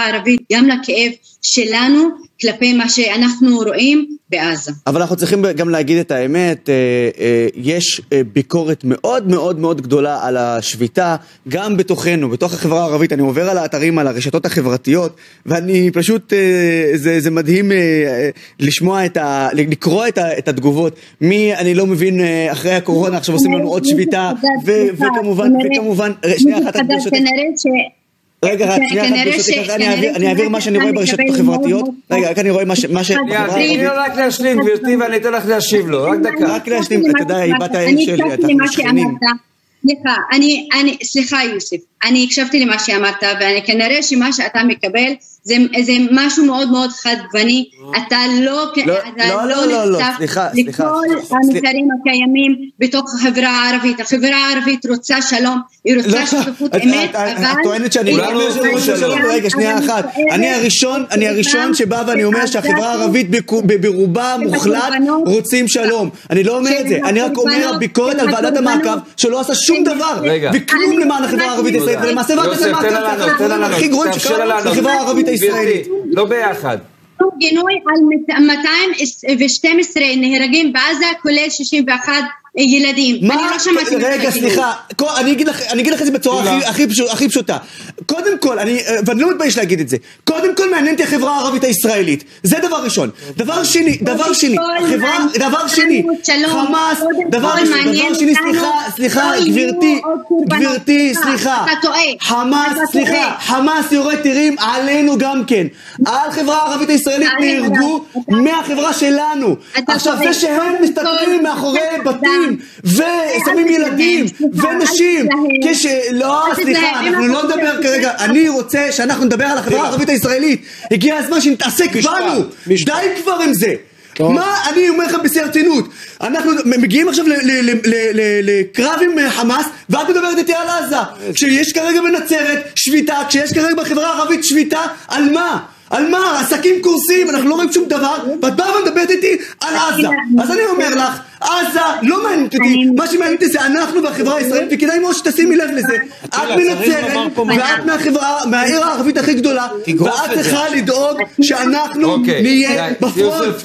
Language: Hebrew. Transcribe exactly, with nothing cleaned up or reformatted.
הערבית, גם לכאב שלנו כלפי מה שאנחנו רואים בעזה. אבל אנחנו צריכים גם להגיד את האמת, יש ביקורת מאוד מאוד מאוד גדולה על השביתה, גם בתוכנו, בתוך החברה הערבית. אני עובר על האתרים, על הרשתות החברתיות, ואני פשוט, זה, זה מדהים לשמוע את ה, לקרוא את, ה, את התגובות. מי, אני לא מבין, אחרי הקורונה עכשיו עושים לנו עוד שביתה, וכמובן, וכמובן, שנייה אחת, רגע, אני אעביר מה שאני רואה ברשתות החברתיות. רגע, רק אני רואה מה ש... תני לו רק להשלים, גברתי, ואני אתן לך להשיב לו, רק דקה. רק להשלים, אתה יודע, היא בת האם שלי, אנחנו שכנים. סליחה, אני, אני, סליחה יוסף, אני הקשבתי למה שאמרת, ואני כנראה שמה שאתה מקבל זה, זה משהו מאוד מאוד חדווני, אתה לא, לא, אתה לא, לא, לא, לא, נחשף סליחה, לכל סליחה, המסרים הקיימים בתוך החברה הערבית. החברה הערבית רוצה שלום, היא רוצה שותפות אמת, אבל... את טוענת שאני לא אומר שלום, רגע, שנייה אחת, אני הראשון, אני הראשון שבא ואני אומר שהחברה הערבית ברובה מוחלט רוצים שלום, אני לא אומר את זה, אני רק אומר ביקורת על ועדת המעקב שלא עשה שום דבר, וכלום למען החברה הערבית הישראלית, ולמעשה ועדת המעקב הכי גרועים שקרה לחברה הערבית הישראלית. לא ביחד. גינוי על מאתיים ושתים עשרה נהרגים בעזה, כולל שישים ואחת ילדים. מה? רגע, סליחה, אני אגיד לך את זה בצורה הכי פשוטה. קודם כל, ואני לא מתבייש להגיד את זה, קודם כל מעניינת החברה הערבית הישראלית. זה דבר ראשון. דבר שני, דבר שני, דבר שני, חמאס, דבר שני, סליחה, סליחה, גברתי, גברתי, סליחה, חמאס, סליחה, חמאס יורה טילים עלינו גם כן. על חברה הערבית הישראלית נהרגו מהחברה שלנו. עכשיו, זה שהם מסתתרים מאחורי בתים ושמים ילדים ונשים כש... לא, סליחה, אנחנו לא נדבר כרגע, אני רוצה שאנחנו נדבר על החברה הערבית הישראלית. הגיע הזמן שנתעסק בנו, די כבר עם זה. מה, אני אומר לך בשיא הרצינות, אנחנו מגיעים עכשיו לקרב עם חמאס ואת מדברת איתי על עזה, כשיש כרגע בנצרת שביתה, כשיש כרגע בחברה הערבית שביתה, על מה? על מה? עסקים קורסים, אנחנו לא רואים שום דבר, ואת באה ומדברת איתי על עזה. אז אני אומר לך, עזה לא מעניינת אותי, מה שמעניינת זה אנחנו והחברה הישראלית, וכדאי מאוד שתשימי לב לזה. את מנצרת, ואת מהחברה, מהעיר הערבית הכי גדולה, ואת צריכה לדאוג שאנחנו נהיה בפרונט.